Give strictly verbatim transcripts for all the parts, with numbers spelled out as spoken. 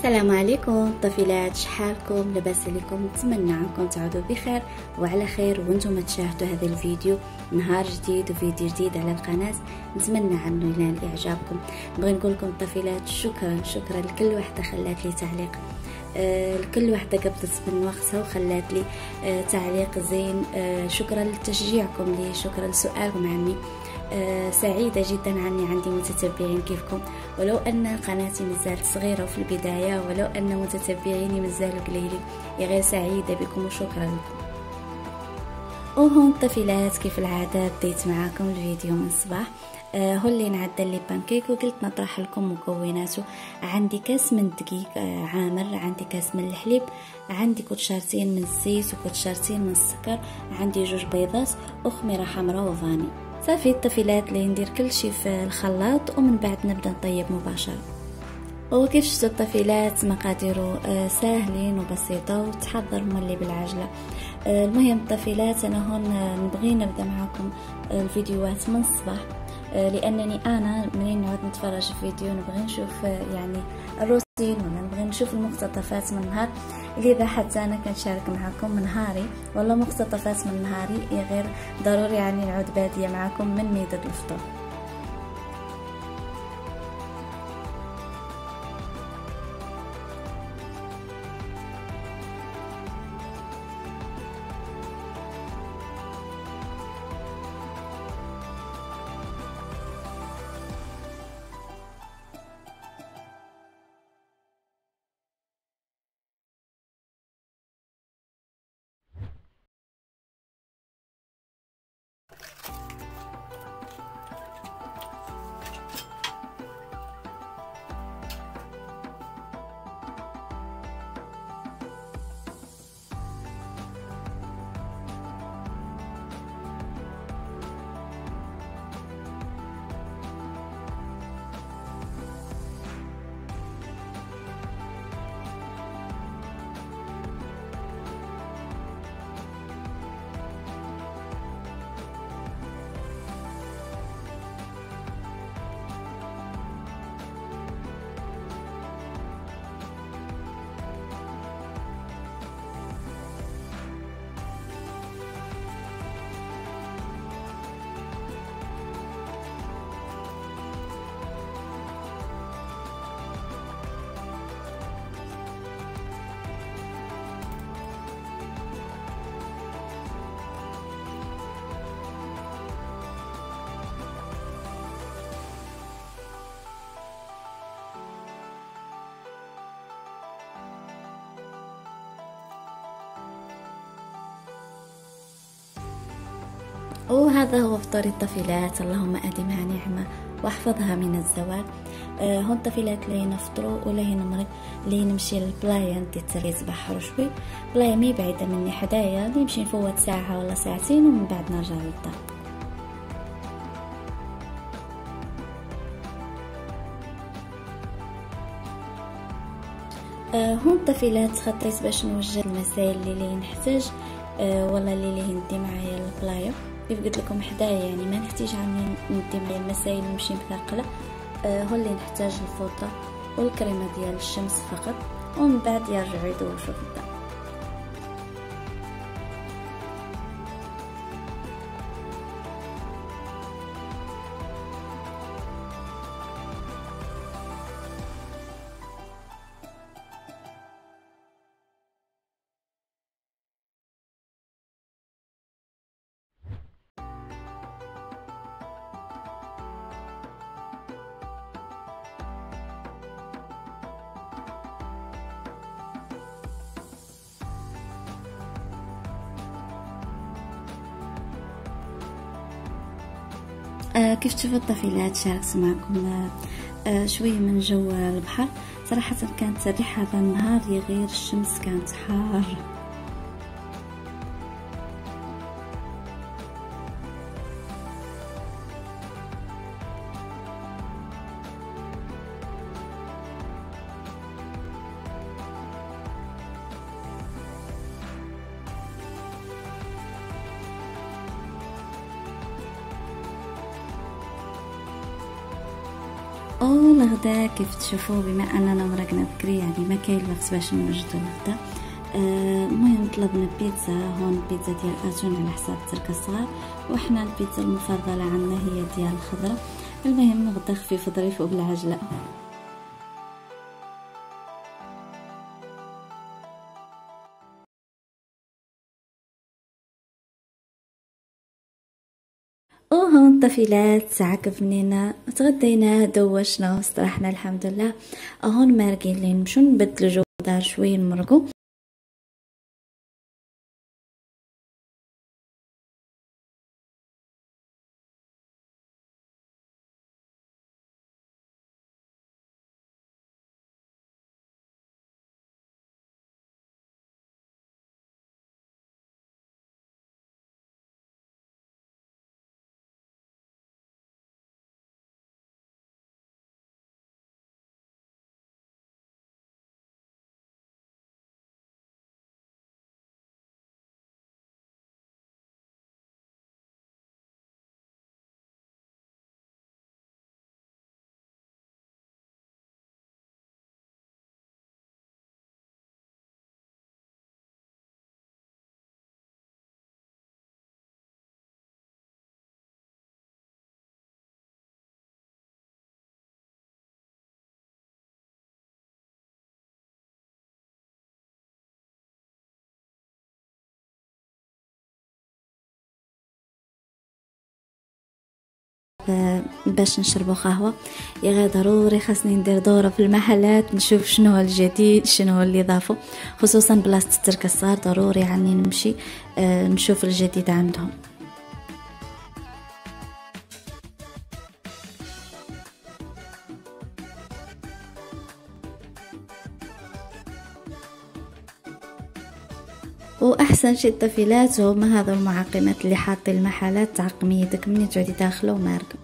السلام عليكم طفيلات، شحالكم؟ لاباس عليكم؟ نتمنى عنكم تعودوا بخير وعلى خير وانتم تشاهدوا هذا الفيديو نهار جديد وفيديو جديد على القناه. نتمنى عنه ينال اعجابكم. نبغي نقول لكم طفيلات شكرا شكرا لكل وحده خلات لي تعليق، آه لكل وحده قبضت من وقتها وخلات لي آه تعليق زين. آه شكرا لتشجيعكم لي، شكرا لسؤالكم عني. آه سعيدة جدا عني عندي متتبعين كيفكم، ولو أن قناتي مازالت صغيرة وفي البداية، ولو أن متتبعيني مازالوا قليلين، يا غير سعيدة بكم وشكرا لكم. وهون طفيلات كيف العادة بديت معاكم الفيديو من الصباح. آه هو اللي نعدل لي بانكيك وقلت نطرح لكم مكوناته. عندي كاس من الدقيق آه عامر، عندي كاس من الحليب، عندي كوتشارتين من الزيت وكوتشارتين من السكر، عندي جوج بيضات وخميرة حمراء وفاني. صافي الطفيلات اللي ندير كل شيء في الخلاط ومن بعد نبدا نطيب مباشره. وكيف شفتوا الطفيلات مقاديره آه ساهلين وبسيطه وتحضر مولي بالعجله. آه المهم الطفيلات انا هون نبغي نبدا معكم آه الفيديوهات من الصباح، آه لانني انا منين نعود نتفرج في فيديو نبغي نشوف آه يعني الروتين، ولا نبغي نشوف المقتطفات من النهار. لذا حتى انا كنشارك معكم من نهاري ولا مقتطفات من نهاري، غير ضروري يعني نعود باديه معكم من ميدة الفطور. وهذا هو فطور الطفيلات، اللهم أدمها نعمة واحفظها من الزوال. آه هون الطفيلات اللي نفطروا ولا نمرق اللي نمشي للبلايا ندي تريز بحر شوي. بلايا مي بعيدة مني حدايا، نمشي نفوت ساعة ولا ساعتين ومن بعد نرجع للدار. آه هون الطفيلات خطيت باش نوجد المسائل اللي نحتاج آه ولا اللي ندي معايا البلايا. كيف قلت لكم حدايا يعني ما نحتاج عني ندي معايا المسائل نمشي مثقله. آه هو اللي نحتاج الفوطه والكريمه ديال الشمس فقط، ومن بعد يرجعوا يدوشوا في الدار. آه كيف تشوفوا الطفيلات شاركت معكم آه آه شوية من جو البحر. صراحة كانت الريحة هذا النهار غير الشمس كانت حارة. والغدا كيف تشوفوا بما اننا مرقنا بكري يعني ما كاين الوقت باش نوجدوا الغدا. المهم آه طلبنا بيتزا، هون بيتزا ديال اتون على حساب التركه الصغار، وحنا البيتزا المفضله عندنا هي ديال الخضره. المهم غدا خفيف ظريف وبالعجله. وهون الطفيلات ساعة بنينا تغدينا دوشنا واسترحنا الحمد لله. هون مارقين لين نمشو نبدلو جو دار شويه نمرقو. باش نشربوا قهوه يا غير ضروري خاصني ندير دوره في المحلات نشوف شنو هو الجديد، شنو هو اللي ضافوا، خصوصا بلاصه التركه الصغار ضروري عني نمشي آه نشوف الجديد عندهم. واحسن شيء الطفيلات هما هذو المعقمات اللي حاطين المحلات تعقم يدك مني تعودي داخله ومارقه.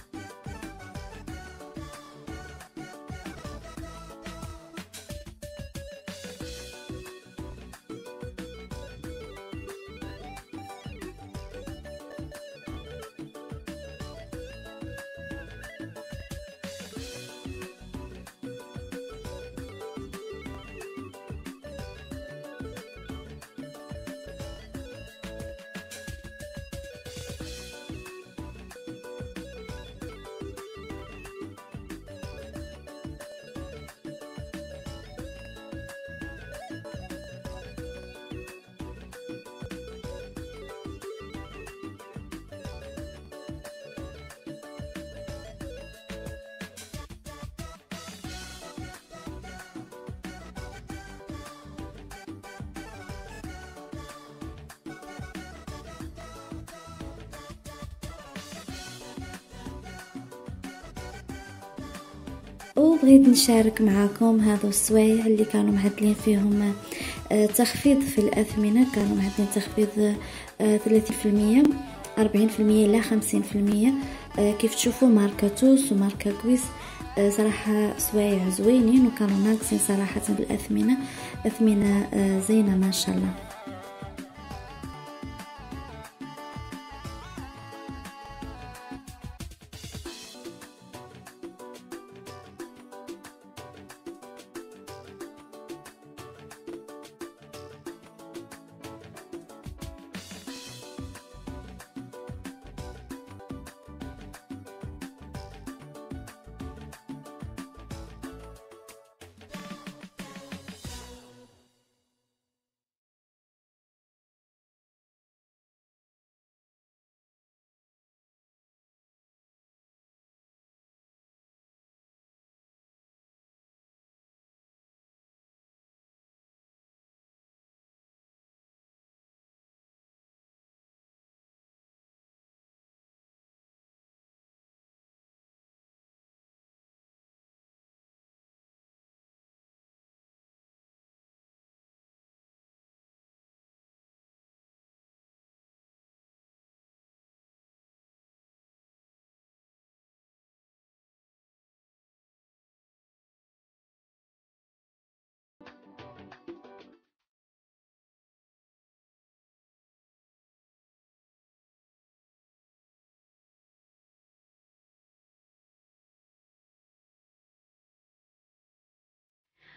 وبغيت نشارك معكم هذو السوايع اللي كانوا معدلين فيهم تخفيض في الأثمنة، كانوا معدلين تخفيض ثلاثين في المية أربعين في المية لا خمسين في المية. كيف تشوفوا ماركة توس وماركة كويس صراحة سوايع زوينين، وكانوا ناقصين صراحة بالأثمنة، أثمنة زينة ما شاء الله.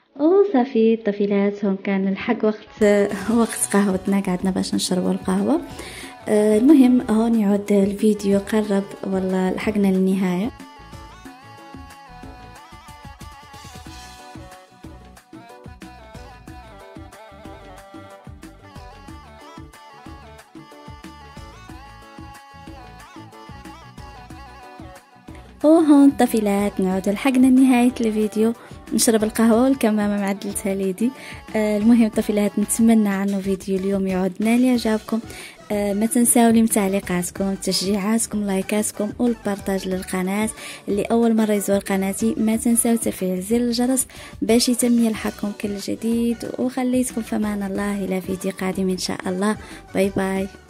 وصافي الطفيلات هون كان الحق وقت وقت قهوتنا، قعدنا باش نشربوا القهوه. آه المهم هون يعود الفيديو قرب والله لحقنا للنهايه. وهون طفيلات نعود لحقنا نهاية الفيديو، نشرب القهوة والكمامة معدلتها ليدي. آه المهم طفيلات نتمنى عنه فيديو اليوم يعود نال اعجابكم. آه ما تنساو لي من تعليقاتكم، تشجيعاتكم، لايكاتكم والبارطاج للقناة. اللي اول مرة يزور قناتي ما تنساو تفعيل زر الجرس باش يتم يلحقكم كل جديد، وخليتكم في امان الله الى فيديو قادم ان شاء الله. باي باي.